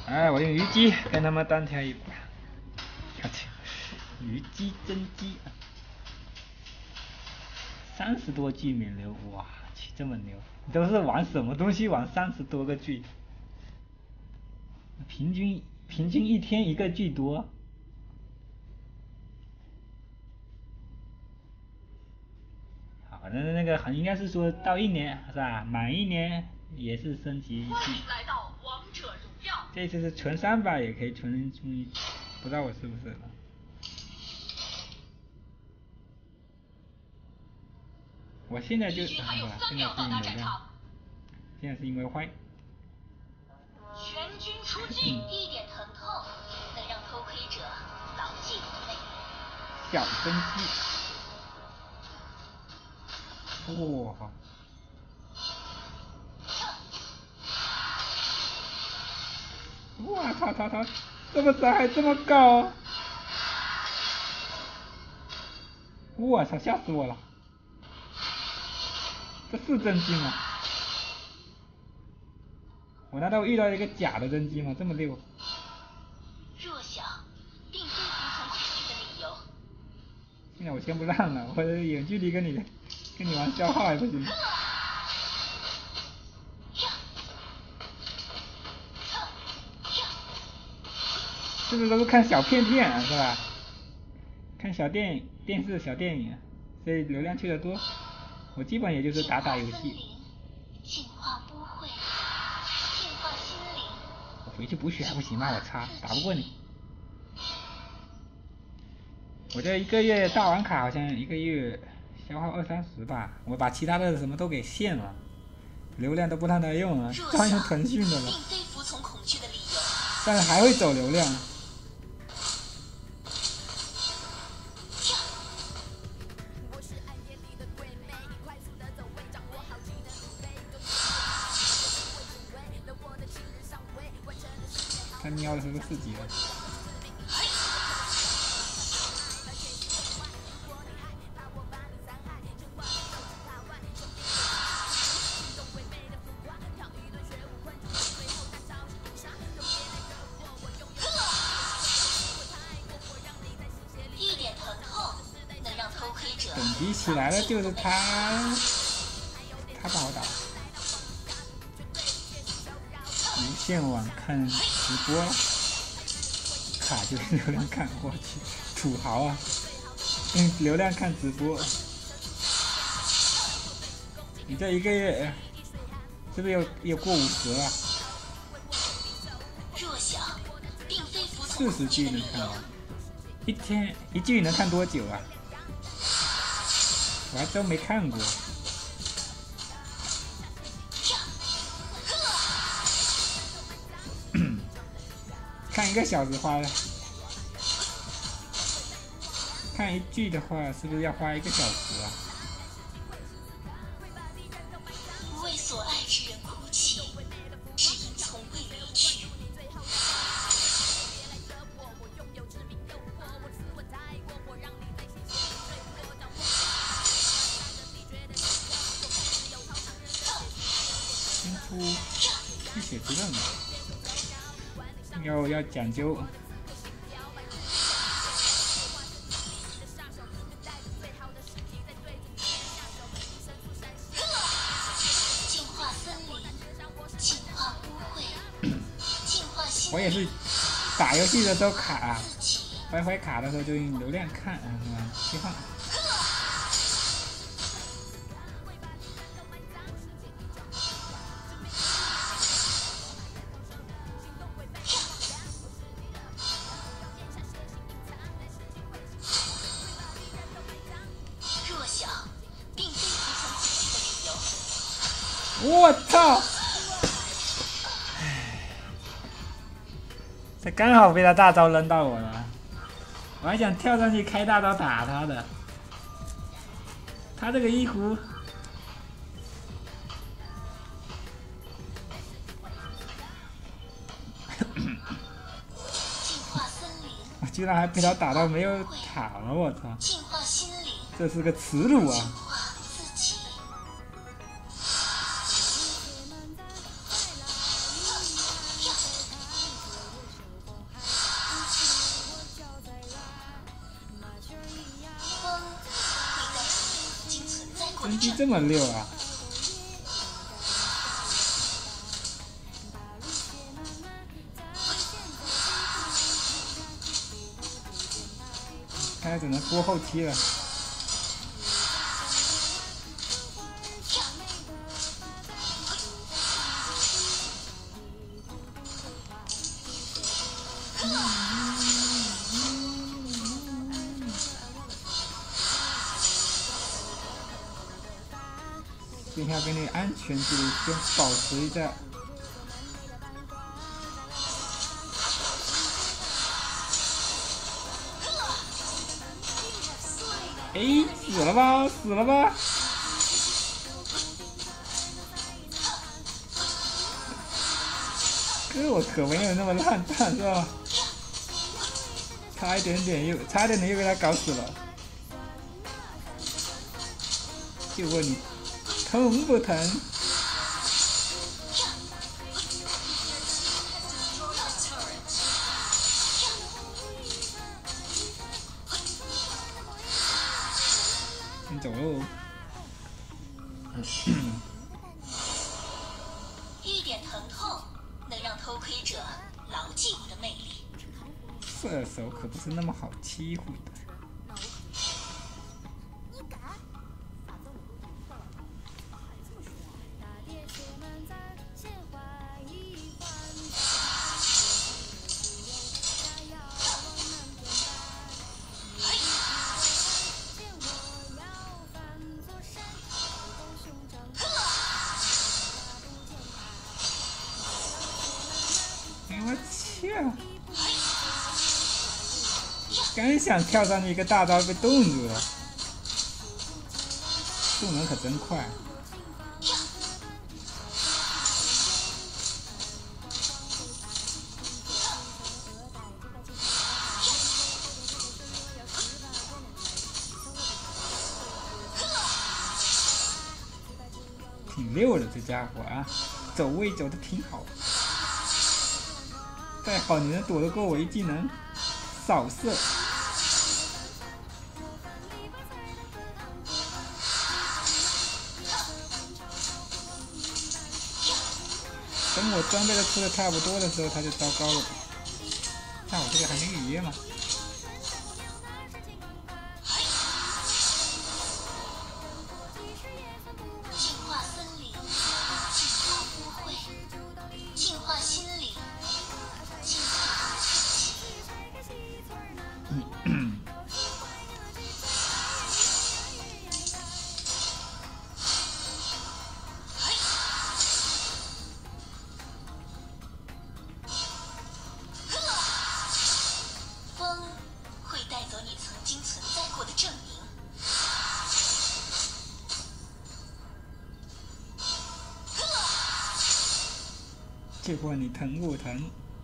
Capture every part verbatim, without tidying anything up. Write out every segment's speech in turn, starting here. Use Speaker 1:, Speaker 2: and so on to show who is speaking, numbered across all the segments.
Speaker 1: 哎，我用虞姬跟他们单挑一把。我去，虞姬真姬，三十多具免流，哇，去这么牛！都是玩什么东西玩三十多个具？平均平均一天一个剧多。好，那那个应该是说到一年是吧？满一年也是升级一季。
Speaker 2: 欢迎来到王者荣耀。
Speaker 1: 这次是存三百也可以存充一，不知道我是不是了。我现在就啊，现在是因为量，现在是因为坏。
Speaker 2: 全军出击，一点疼痛能让偷窥者牢记你内。
Speaker 1: 小真姬，哇！哇操操操！这么伤害这么高！我操，吓死我了！这是真姬吗？我难道遇到一个假的真姬吗？这么溜？
Speaker 2: 弱小并非服从恐惧的理由。
Speaker 1: 现在我先不让了，我远距离跟你跟你玩消耗还不行？是不是都是看小片片啊，是吧？看小电影、电视小电影，所以流量去的多。我基本也就是打打游戏。
Speaker 2: 净化不会，净化心灵。
Speaker 1: 我回去补血还不行吗？我擦，打不过你。我这一个月大王卡好像一个月消耗二三十吧，我把其他的什么都给限了，流量都不让它用了，专用腾讯的了。
Speaker 2: 并非服从恐惧的理由。
Speaker 1: 但是还会走流量。他瞄的是个四级的。
Speaker 2: 一点疼痛能让偷窥者。
Speaker 1: 等级起来了就是他，他不好打。无线网看直播，卡就是流量看，我去，土豪啊！用流量看直播，你这一个月是不是有有过五十了？四十 G 能看完，一天一季能看多久啊？我还真没看过。看一个小时花了，看一剧的话是不是要花一个小时啊？
Speaker 2: 为所爱之人哭泣，只因从未离去。
Speaker 1: 先出吸血之刃，要要讲究。我也是打游戏的时候卡，WiFi 卡的时候就用流量看，是吧？切换。
Speaker 2: 弱小并非服从恐惧的理由。
Speaker 1: 我操！这刚好被他大招扔到我了，我还想跳上去开大招打他的。他这个一壶，我居然还被他打到没有塔了，我操！这是个耻辱啊！ 升级这么溜啊！看来只能拖后期了。今天要给你安全距离先保持一下。哎，死了吧，死了吧！哥，我可没有那么烂蛋是吧？差一点点又差一点点又被他搞死了。就问你疼不疼？先走喽。
Speaker 2: 一点疼痛能让偷窥者牢记我的魅力。
Speaker 1: 射手可不是那么好欺负的。我去！刚想跳上去，一个大招被冻住了。动能可真快！挺溜的这家伙啊，走位走的挺好。再好，你能躲得过我一技能？扫射。等我装备都出的差不多的时候，他就糟糕了。那我这个还没预约吗？
Speaker 2: 净化森林，净化污秽，净化心灵。风会带走你曾经存在过的证明。
Speaker 1: 就问你疼不疼？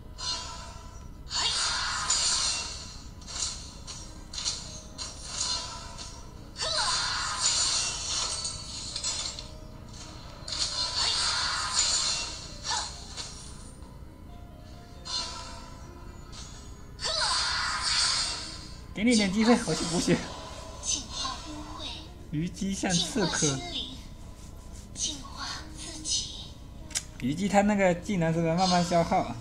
Speaker 1: 给你点机会，我去补血。
Speaker 2: 净化污秽，
Speaker 1: 虞姬像刺客。
Speaker 2: 净化自己。
Speaker 1: 虞姬他那个技能是不是慢慢消耗？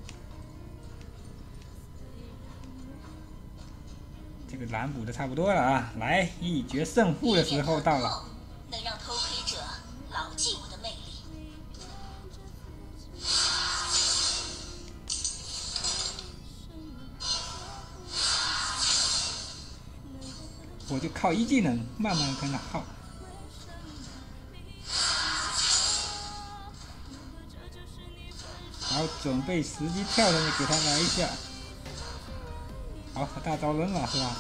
Speaker 1: 这个蓝补的差不多了啊，来一决胜负的时候到了。
Speaker 2: 能让偷窥者牢记我的魅力。
Speaker 1: 我就靠一技能慢慢跟他耗。好，准备时机跳上去给他来一下。好，他大招扔了是吧？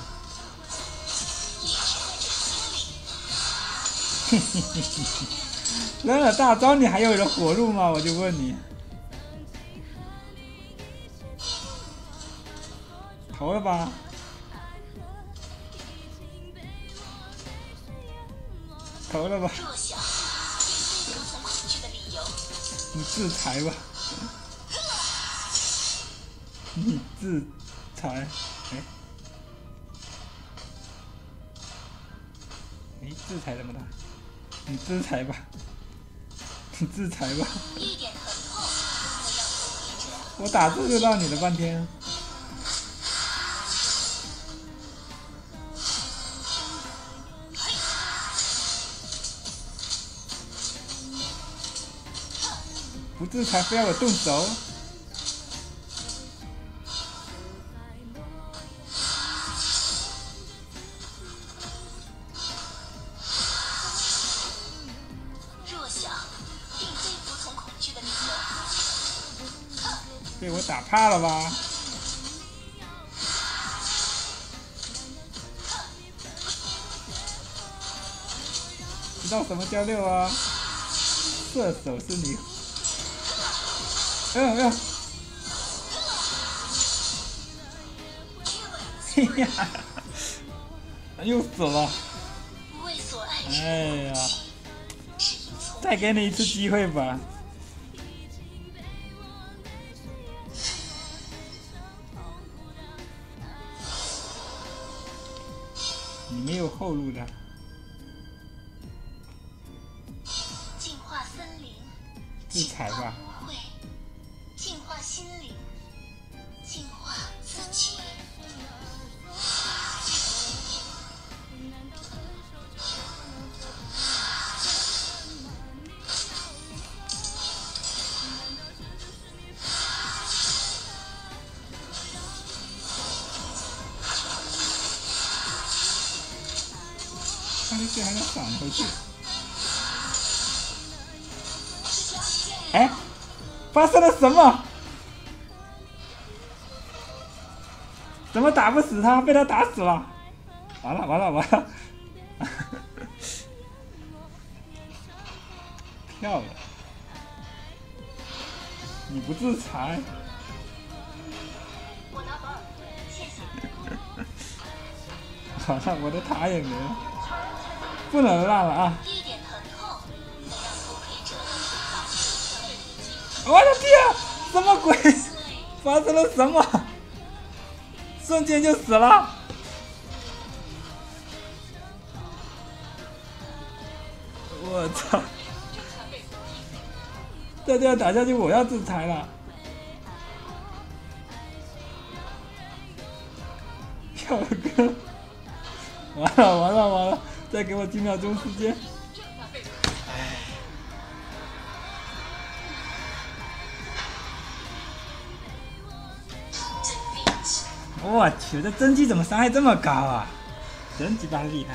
Speaker 1: 嘿嘿嘿嘿嘿，扔了大招你还有人活路吗？我就问你。投了吧？投了吧。
Speaker 2: 弱小，有此恐惧的理由。
Speaker 1: 你自裁吧。你自裁，哎，哎，自裁怎么打？ 你制裁吧，你制裁吧。
Speaker 2: 一点疼痛都能让投敌者。
Speaker 1: 我打字就让你了半天。不制裁非要我动手。被我打怕了吧？知道什么叫六啊？射手是你。哎呦哎呦！嘿呀！又死了！哎呀！再给你一次机会吧。你没有后路的。
Speaker 2: 净化森林，
Speaker 1: 制裁吧。
Speaker 2: 污秽，净化心灵，净化自己。
Speaker 1: 他这这还能返回去？哎，发生了什么？怎么打不死他？被他打死了！完了完了完了！漂亮！你不制裁？
Speaker 2: 我拿本，谢谢。
Speaker 1: 好了，我的塔也没了。不能让了啊！
Speaker 2: 一点疼痛能让投敌者保持危机。
Speaker 1: 我的天，什么鬼？发生了什么？瞬间就死了！我操！再这样打下去，我要制裁了。跳了哥，完了完了完了！再给我几秒钟时间。我去，这真姬怎么伤害这么高啊？真鸡巴厉害！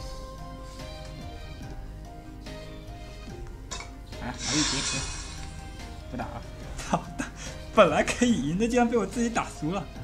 Speaker 1: 啊，还有杰克，不打了。操！本来可以赢的，竟然被我自己打输了。